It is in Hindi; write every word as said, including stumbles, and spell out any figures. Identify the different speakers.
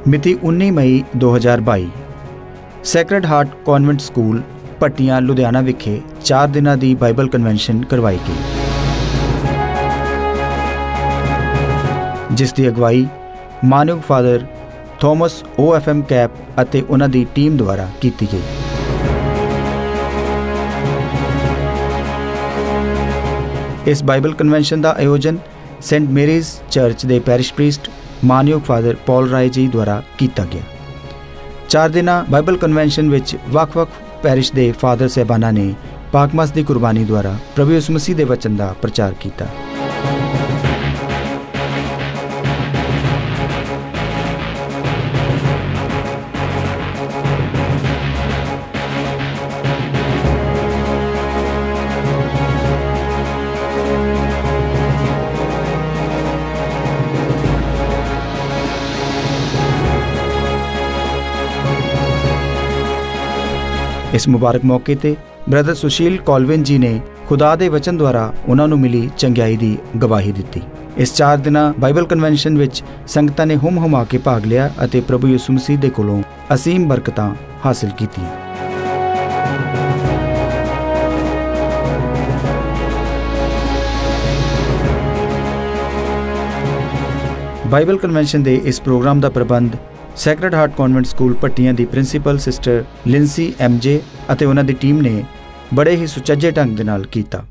Speaker 1: मिति उन्नी मई दो हज़ार by sacred heart convent school Bhattian Ludhiana विखे चार दिनों की बाइबल कन्वेंशन करवाई गई, जिस की अगवाई मानयोग father Thomas O F M cap और उन्होंने टीम द्वारा की गई। इस बाइबल कन्वेंशन का आयोजन सेंट मेरीज चर्च के पैरिश प्रीस्ट मानयोग फादर पॉल राय जी द्वारा किया गया। चार दिन बाइबल कन्वेंशन विच वख-वख पैरिश के फादर साहबाना ने पाकमस की कुर्बानी द्वारा प्रभु यीशु मसीह के वचन का प्रचार किया। इस मुबारक मौके ते ब्रदर सुशील कॉलविन जी ने खुदा दे वचन द्वारा उन्होंने मिली चंगियाई की गवाही दी। इस चार दिन बाइबल कन्वेंशन विच संगतां ने हुम हुमा के भाग लिया और प्रभु यीशु मसीह दे कोलों असीम बरकतां हासिल कीतियां। बाइबल कन्वेंशन के इस प्रोग्राम का प्रबंध sacred heart convent school Bhattian की principal sister Lincy M J और उन्होंने टीम ने बड़े ही सुचज्जे ढंग दे नाल कीता।